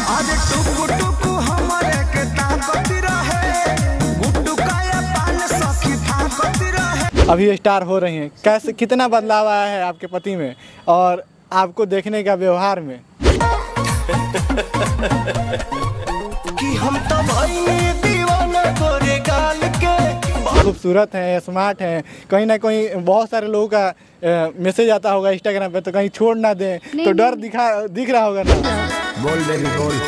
आज टुकु टुकु हमरे के ताकत रहे, गुड्डू काया पान सखी ताकत रहे। अभी स्टार हो रही हैं, कैसे कितना बदलाव आया है आपके पति में और आपको देखने का व्यवहार में? कि हम तो भाई दीवाना तोरे गाल के। खूबसूरत हैं, स्मार्ट हैं, कहीं ना कहीं बहुत सारे लोगों का मैसेज आता होगा इंस्टाग्राम पे, तो कहीं छोड़ ना दें तो डर दिख रहा होगा ना। बोल बेबी बोल।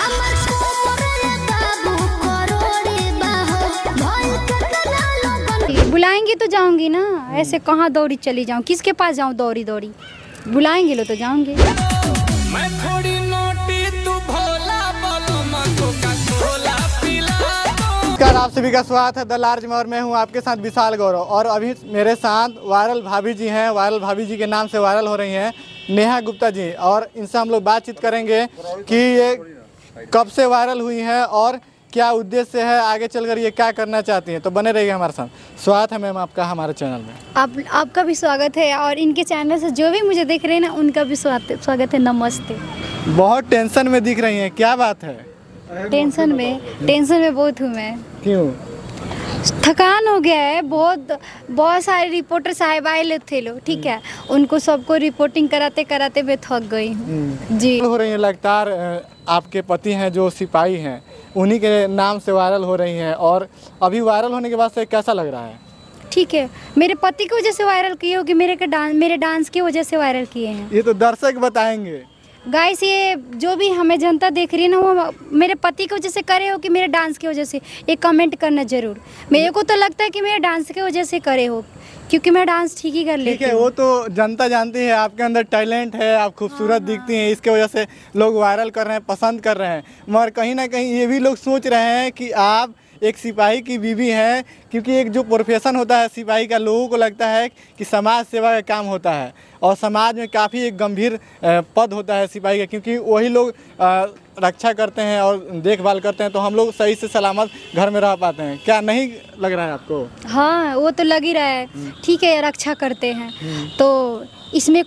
बुलाएंगे तो जाऊंगी ना, ऐसे कहाँ दौड़ी चली जाऊँ, किसके पास जाऊँ दौड़ी दौड़ी? बुलाएंगे लो तो जाऊंगी। मैं थोड़ी नोटी तू भोला बोलो मको का भोला पिला दो। नमस्कार, आप सभी का स्वागत है द लार्ज में और मैं हूं आपके साथ विशाल गौरव। और अभी मेरे साथ वायरल भाभी जी हैं। वायरल भाभी जी के नाम से वायरल हो रही हैं नेहा गुप्ता जी, और इनसे हम लोग बातचीत करेंगे कि ये कब से वायरल हुई हैं और क्या उद्देश्य है, आगे चलकर ये क्या करना चाहती हैं। तो बने रहिए हमारे साथ। स्वागत है मैम आपका हमारे चैनल में। आपका भी स्वागत है, और इनके चैनल से जो भी मुझे देख रहे हैं ना, उनका भी स्वागत है। नमस्ते। बहुत टेंशन में दिख रही हैं, क्या बात है? टेंशन में बहुत हूँ मैं। क्यों? थकान हो गया है बहुत सारे रिपोर्टर साहब आए लोग थे लोग, ठीक है, उनको सबको रिपोर्टिंग कराते कराते मैं थक गई हूँ जी। हो रही है लगातार, आपके पति हैं जो सिपाही हैं, उन्हीं के नाम से वायरल हो रही हैं, और अभी वायरल होने के बाद से कैसा लग रहा है? ठीक है, मेरे पति की वजह से वायरल किए हो कि मेरे डांस की वजह से वायरल किए हैं? ये तो दर्शक बताएंगे। गाइस, ये जो भी हमें जनता देख रही है ना, वो मेरे पति की वजह से करे हो कि मेरे डांस की वजह से, ये कमेंट करना जरूर। मेरे को तो लगता है कि मेरे डांस की वजह से करे हो, क्योंकि मैं डांस ठीक ही कर लेती हूँ। ठीक है, वो तो जनता जानती है, आपके अंदर टैलेंट है, आप खूबसूरत दिखती हैं, इसके वजह से लोग वायरल कर रहे हैं, पसंद कर रहे हैं। मगर कहीं ना कहीं ये भी लोग सोच रहे हैं कि आप एक सिपाही की बीवी हैं, क्योंकि एक जो प्रोफेशन होता है सिपाही का, लोगों को लगता है कि समाज सेवा का काम होता है, और समाज में काफ़ी एक गंभीर पद होता है सिपाही का, क्योंकि वही लोग रक्षा करते हैं और देखभाल करते हैं, तो हम लोग सही से सलामत घर में रह पाते हैं। क्या नहीं लग रहा है आपको? हाँ, वो तो लग ही रहा है। ठीक है, रक्षा करते हैं तो इसमें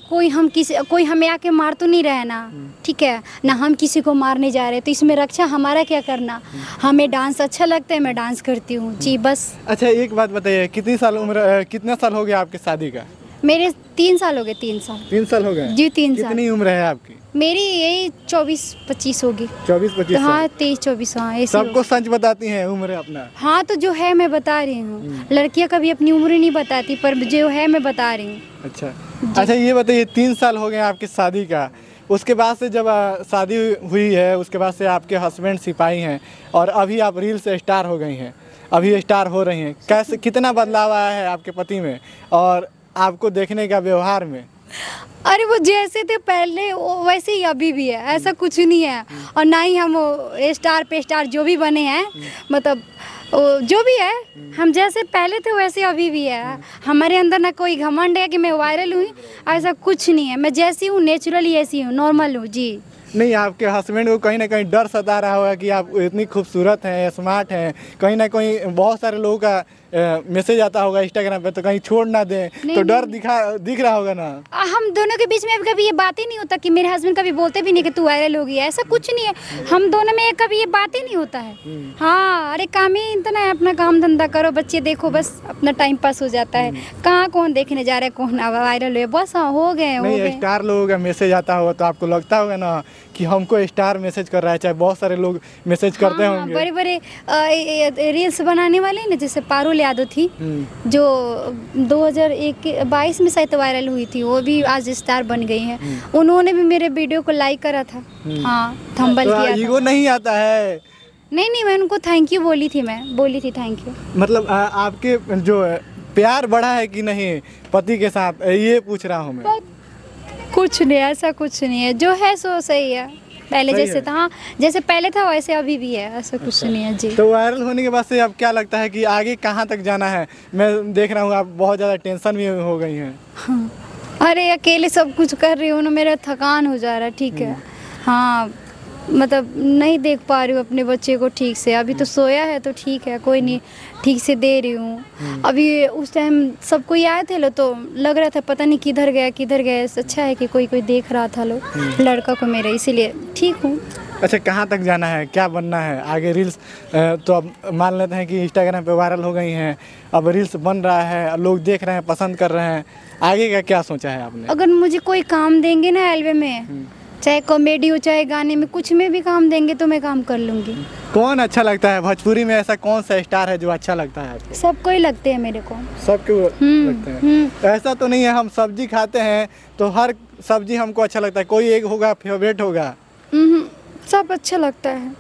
कोई हमें आके मार तो नहीं रहे ना, ठीक है ना, हम किसी को मारने जा रहे हैं, तो इसमें रक्षा हमारा क्या करना। हमें डांस अच्छा लगता है, मैं डांस करती हूँ जी, बस। अच्छा, एक बात बताइए, कितनी साल उम्र, कितना साल हो गया आपकी शादी का? मेरे 3 साल हो गए। 3 साल। 3 साल हो गए जी, 3 साल। कितनी उम्र है आपकी? मेरी यही 24-25 होगी। 24-25 हाँ, 23-24, हाँ ऐसे। सबको सच बताती हैं उम्र अपना? हाँ, तो जो है मैं बता रही हूँ। लड़कियाँ कभी अपनी उम्र नहीं बताती, पर जो है मैं बता रही हूँ। अच्छा, ये बताइए, 3 साल हो गए आपकी शादी का, उसके बाद से जब शादी हुई है, उसके बाद से आपके हस्बैंड सिपाही हैं, और अभी आप रील से स्टार हो गई हैं, अभी स्टार हो रही हैं, कैसे कितना बदलाव आया है आपके पति में और आपको देखने का व्यवहार में? अरे वो जैसे थे पहले वैसे ही अभी भी है, ऐसा कुछ नहीं है। और ना ही हम स्टार पे स्टार जो भी बने हैं, मतलब जो भी है, हम जैसे पहले थे वैसे अभी भी है। हमारे अंदर ना कोई घमंड है कि मैं वायरल हुई, ऐसा कुछ नहीं है। मैं जैसी हूँ नेचुरली ऐसी हूँ, नॉर्मल हूँ जी। नहीं, आपके हस्बैंड को कहीं ना कहीं डर सता रहा होगा कि आप इतनी खूबसूरत हैं, स्मार्ट हैं, कहीं ना कहीं बहुत सारे लोगों का मैसेज आता होगा इंस्टाग्राम पे, तो कहीं छोड़ ना दें तो डर दिख रहा होगा ना। हम दोनों के बीच में कभी ये बात ही नहीं होता कि मेरे हस्बैंड कभी बोलते भी नहीं कि तू वायरल होगी, ऐसा कुछ नहीं है। हम दोनों में कभी ये बात ही नहीं होता है। हाँ, अरे काम ही इतना है, अपना काम धंधा करो, बच्चे देखो, बस अपना टाइम पास हो जाता है। कहाँ कौन देखने जा रहा है कौन वायरल हुए, बस हाँ, हो गए। स्टार लोगों का मैसेज आता होगा तो आपको लगता होगा ना कि हमको स्टार मैसेज कर रहा है, चाहे बहुत सारे लोग मैसेज करते होंगे। बड़े बड़े रील्स बनाने वाले ना, जैसे पारुल यादव थी, जो 2022 में शायद वायरल हुई थी, वो भी आज स्टार बन गई हैं। उन्होंने भी मेरे वीडियो को लाइक करा था। हाँ, थंबल किया था। ईगो नहीं आता है? नहीं, मैं उनको थैंक यू बोली थी थैंक यू। मतलब आपके जो प्यार बढ़ा है कि नहीं पति के साथ, ये पूछ रहा हूँ मैं। कुछ नहीं, ऐसा कुछ नहीं है, जो है सो सही है। पहले जैसे था, हाँ, जैसे पहले था वैसे अभी भी है, ऐसा कुछ नहीं है जी। तो वायरल होने के बाद से अब क्या लगता है कि आगे कहाँ तक जाना है? मैं देख रहा हूँ आप बहुत ज़्यादा टेंशन भी हो गई हैं। हाँ। अरे अकेले सब कुछ कर रही हूँ ना, मेरा थकान हो जा रहा है, ठीक है। हाँ, मतलब नहीं देख पा रही हूँ अपने बच्चे को ठीक से। अभी तो सोया है तो ठीक है, कोई नहीं, ठीक से दे रही हूँ। अभी उस टाइम सब कोई आए थे लो, तो लग रहा था पता नहीं किधर गया। अच्छा है कि कोई देख रहा था लो लड़का को मेरे, इसीलिए ठीक हूँ। अच्छा, कहाँ तक जाना है, क्या बनना है आगे? रील्स तो अब मान लेते हैं कि इंस्टाग्राम पे वायरल हो गई हैं, अब रील्स बन रहा है, लोग देख रहे हैं, पसंद कर रहे हैं, आगे का क्या सोचा है आपने? अगर मुझे कोई काम देंगे ना एल्बम में, चाहे कॉमेडी हो चाहे गाने में, कुछ में भी काम देंगे तो मैं काम कर लूँगी। कौन अच्छा लगता है भोजपुरी में? ऐसा कौन सा स्टार है जो अच्छा लगता है आपको? सबको ही लगते हैं मेरे को। सबको लगते हैं? ऐसा तो नहीं है, हम सब्जी खाते हैं तो हर सब्जी हमको अच्छा लगता है, कोई एक होगा फेवरेट होगा? सब अच्छा लगता है।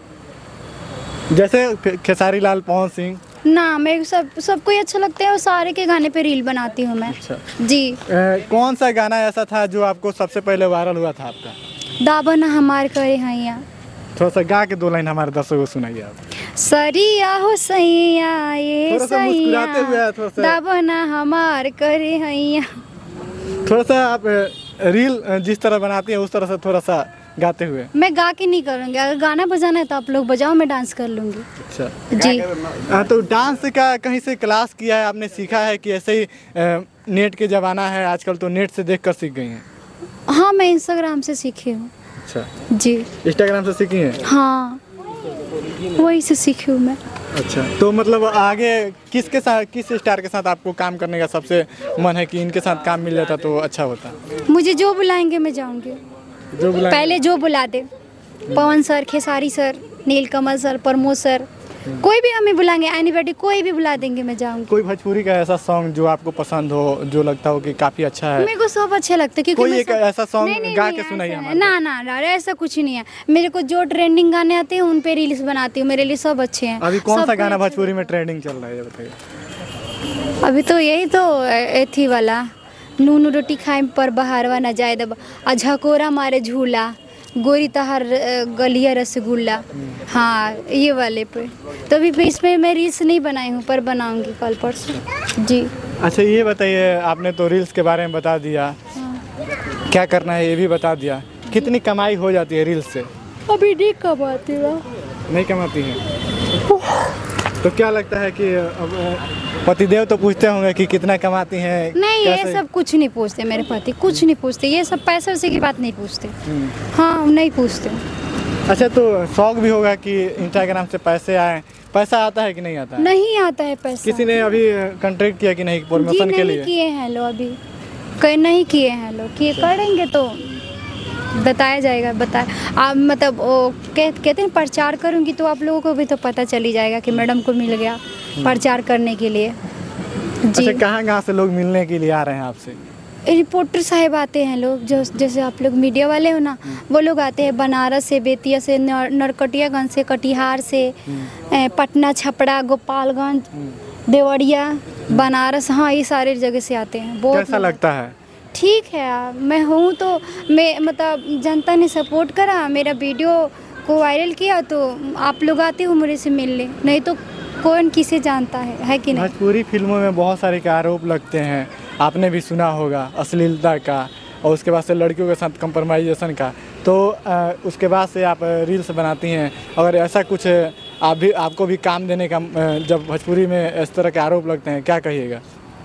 जैसे खेसारी लाल, पवन सिंह? ना, मेरे सबको ही अच्छा लगता है और सारे के गाने पे रील बनाती हूँ मैं। अच्छा जी। कौन सा गाना ऐसा था जो आपको सबसे पहले वायरल हुआ था आपका? दाबन हमार करे हैया। थोड़ा सा गा के 2 लाइन हमारे दर्शकों को सुनाइए आप। सरिया हो सैया ये थोड़ा सा मुस्कुराते हुए सैया, थोड़ा सा। दाबन हमार करे हैया। थोड़ा सा आप रील जिस तरह बनाती हैं उस तरह से थोड़ा सा गाते हुए। मैं गा के नहीं करूँगी, अगर गाना बजाना है तो आप लोग बजाओ, मैं डांस कर लूँगी। अच्छा जी। तो डांस का कहीं से क्लास किया है आपने, सीखा है कि ऐसे ही नेट के ज़माना है आजकल तो नेट से देख कर सीख गई हैं? हाँ, मैं इंस्टाग्राम से सीखी हूँ। अच्छा, जी। इंस्टाग्राम से सीखी हैं? हाँ, वही से सीखी हूँ मैं। अच्छा, तो मतलब आगे किसके साथ, किस स्टार के साथ आपको काम करने का सबसे मन है कि इनके साथ काम मिल जाता तो अच्छा होता? मुझे जो बुलाएंगे मैं जाऊँगी। जो बुलाएं? पहले जो बुला दे, Pawan sir, Khesari sir, Neelkamal sir, Pramod sir, कोई भी हमें बुलाएंगे, एनीबॉडी कोई भी बुला देंगे मैं जाऊंगी। कोई भोजपुरी का ऐसा सॉन्ग जो आपको पसंद हो, जो लगता हो कि काफी अच्छा है? मेरे को सब अच्छे लगते हैं क्योंकि कोई मैं एक ऐसा सॉन्ग गा के सुनाइए ऐसा है। हमारे। ना, ऐसा कुछ नहीं है। मेरे को जो ट्रेंडिंग गाने आते हैं उन पे रील्स बनाती हूँ, मेरे लिए सब अच्छे हैं। अभी कौन सा सबको गाना अच्छे भोजपुरी में ट्रेंडिंग चल रहा है ये बताइए? अभी तो यही तो एथी वाला, नूनू रोटी खाए पर बहारवा न जाए दब, झकोरा मारे झूला, गोरी तहार गलिया रसगुल्ला। हाँ, ये वाले पे तो अभी पे इसमें मैं रील्स नहीं बनाई हूँ, पर बनाऊंगी कल परसों। जी। अच्छा, ये बताइए, आपने तो रील्स के बारे में बता दिया, क्या करना है ये भी बता दिया, कितनी कमाई हो जाती है रील्स से? अभी नहीं कमाती हूँ। नहीं कमाती हैं? तो क्या लगता है कि अब पतिदेव तो पूछते होंगे कि कितना कमाती हैं? नहीं, ये सब कुछ नहीं पूछते मेरे पति, कुछ नहीं पूछते, ये सब पैसे वैसे की बात नहीं पूछते। हाँ, नहीं पूछते। अच्छा, तो शौक भी होगा कि इंस्टाग्राम से पैसे आए, पैसा आता है कि नहीं आता है? नहीं आता है पैसा। किसी ने अभी कॉन्ट्रैक्ट किया कि नहीं प्रमोशन के लिए? नहीं किए हैं लोग अभी, कहीं नहीं किए हैं लोग, किए करेंगे तो बताया जाएगा। आप मतलब वो कहते हैं प्रचार करूंगी तो आप लोगों को भी तो पता चली जाएगा कि मैडम को मिल गया प्रचार करने के लिए। जी। अच्छा, कहाँ से लोग मिलने के लिए आ रहे हैं आपसे? रिपोर्टर साहब आते हैं लोग, जो जैसे आप लोग मीडिया वाले हो ना, वो लोग आते हैं बनारस से, बेतिया से, नरकटियागंज से, कटिहार से, पटना, छपरा, गोपालगंज, देवरिया, बनारस, हाँ ये सारे जगह से आते हैं। बहुत कैसा लगता है? ठीक है, मैं हूँ तो मैं मतलब जनता ने सपोर्ट करा, मेरा वीडियो को वायरल किया तो आप लोग आते हो मेरे से मिलने, नहीं तो कौन किसे जानता है कि नहीं? भोजपुरी फिल्मों में बहुत सारे के आरोप लगते हैं, आपने भी सुना होगा, अश्लीलता का और उसके बाद से लड़कियों के साथ कंप्रोमाइजेशन का, तो उसके बाद से आप रील्स बनाती हैं। अगर ऐसा कुछ आपको भी काम देने का जब भोजपुरी में इस तरह के आरोप लगते हैं, क्या कहिएगा?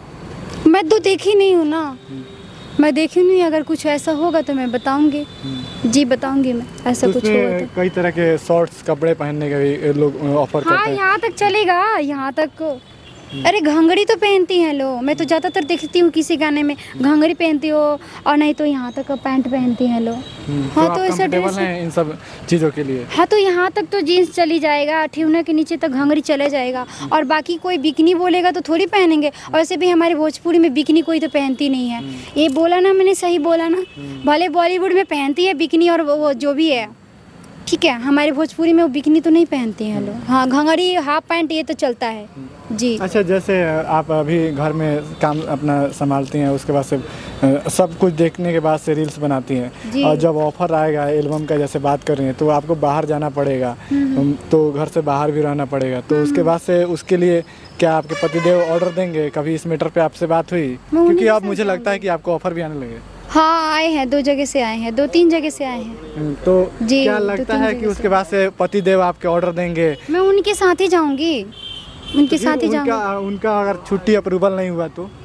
मैं तो देखी नहीं हूँ ना, मैं देखी नहीं, अगर कुछ ऐसा होगा तो मैं बताऊंगी। जी बताऊंगी मैं, ऐसा कुछ होगा तो। कई तरह के शॉर्ट्स कपड़े पहनने का भी लोग ऑफर करते हाँ, हैं। यहाँ तक चलेगा, यहाँ तक। अरे घंगड़ी तो पहनती हैं लोग, मैं तो ज़्यादातर देखती हूँ किसी गाने में घंगड़ी पहनती हो, और नहीं तो यहाँ तक पैंट पहनती हैं लोग। हाँ, तो ऐसा ड्रेस है इन सब चीज़ों के लिए। हाँ, तो यहाँ तक तो जीन्स चली जाएगा, ठेहुना के नीचे तक घंगड़ी चले जाएगा, और बाकी कोई बिकनी बोलेगा तो थोड़ी पहनेंगे। और वैसे भी हमारे भोजपुरी में बिकनी कोई तो पहनती नहीं है। ये बोला ना मैंने, सही बोला ना? भले बॉलीवुड में पहनती है बिकनी और वो जो भी है, ठीक है, हमारे भोजपुरी में वो बिकनी तो नहीं पहनती हैं लोग। हाँ, घंगड़ी, हाफ पैंट ये तो चलता है। जी। अच्छा, जैसे आप अभी घर में काम अपना संभालती हैं, उसके बाद से सब कुछ देखने के बाद से रील्स बनाती हैं, और जब ऑफर आएगा एल्बम का, जैसे बात कर रही हैं, तो आपको बाहर जाना पड़ेगा, तो घर से बाहर भी रहना पड़ेगा, तो उसके बाद से उसके लिए क्या आपके पतिदेव ऑर्डर देंगे? कभी इस मैटर पे आपसे बात हुई? क्योंकि अब मुझे लगता है कि आपको ऑफर भी आने लगे। हाँ, आए हैं, 2 जगह से आए हैं, 2-3 जगह से आए हैं। तो क्या लगता है कि उसके बाद से पतिदेव आपके ऑर्डर देंगे? मैं उनके साथ ही जाऊंगी, उनके साथ ही जाऊंगी। उनका अगर छुट्टी अप्रूवल नहीं हुआ तो?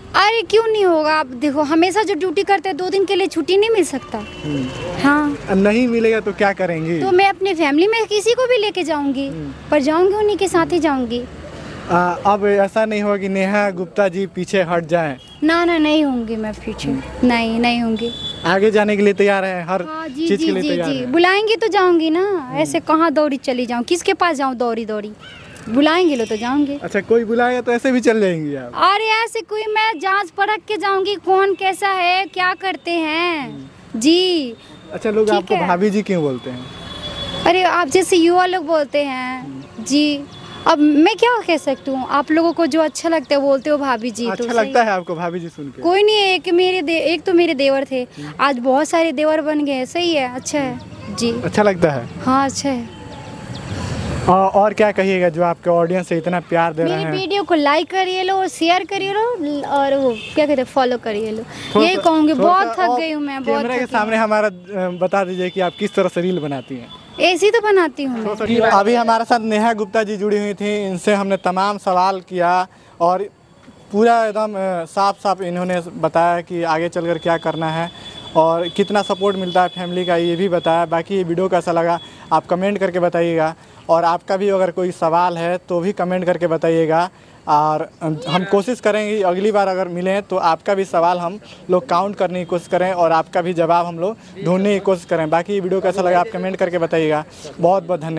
अरे क्यों नहीं होगा, आप देखो हमेशा जो ड्यूटी करते हैं 2 दिन के लिए छुट्टी नहीं मिल सकता। हाँ, अब नहीं मिलेगा तो क्या करेंगी? तो मैं अपनी फैमिली में किसी को भी लेके जाऊंगी, पर जाऊंगी उन्हीं के साथ ही जाऊंगी। अब ऐसा नहीं होगा कि नेहा गुप्ता जी पीछे हट जाएं? ना ना, नहीं होंगी मैं पीछे, नहीं होंगी। आगे जाने के लिए तैयार है, हर हाँ जी चीज जी के लिए जी तैयार जी, है। बुलाएंगे तो जाऊंगी ना, ऐसे कहाँ दौड़ी चली जाऊँ, किसके पास जाऊँ दौड़ी दौड़ी, बुलाएंगे लो तो जाऊंगे। अच्छा, कोई बुलाएगा तो ऐसे भी चल जाएंगी आप? और ऐसे कोई, मैं जांच परख के जाऊंगी कौन कैसा है, क्या करते हैं जी। अच्छा, लोग ठीक आपको है। भाभी जी क्यों बोलते हैं? अरे आप जैसे युवा लोग बोलते हैं जी, अब मैं क्या कह सकती हूँ, आप लोगों को जो अच्छा लगता है बोलते हो भाभी जी। अच्छा तो लगता है आपको भाभी जी सुन के? कोई नहीं है, एक तो मेरे देवर थे, आज बहुत सारे देवर बन गए, सही है, अच्छा है जी। अच्छा लगता है। हाँ अच्छा है। और क्या कहिएगा जो आपके ऑडियंस से इतना प्यार दे रहे मेरी हैं? वीडियो को लाइक करिए लो और शेयर करिए लो, और वो क्या कहते हैं, फॉलो करिए लो, यही थोड़ा- कहूँगी। थोड़ा बहुत सा थक और गई हूँ मैं, बहुत कैमरे के थक गई सामने हमारा बता दीजिए कि आप किस तरह से रील बनाती हैं? हूँ। ऐसी तो बनाती हूँ मैं। अभी हमारे साथ नेहा गुप्ता जी जुड़ी हुई थी, इनसे हमने तमाम सवाल किया और पूरा एकदम साफ इन्होंने बताया कि आगे चलकर क्या करना है और कितना सपोर्ट मिलता है फैमिली का, ये भी बताया। बाकी ये वीडियो कैसा लगा आप कमेंट करके बताइएगा, और आपका भी अगर कोई सवाल है तो भी कमेंट करके बताइएगा, और हम कोशिश करेंगे अगली बार अगर मिलें तो आपका भी सवाल हम लोग काउंट करने की कोशिश करें और आपका भी जवाब हम लोग ढूंढने की कोशिश करें। बाकी ये वीडियो कैसा लगा आप कमेंट करके बताइएगा। बहुत बहुत धन्यवाद।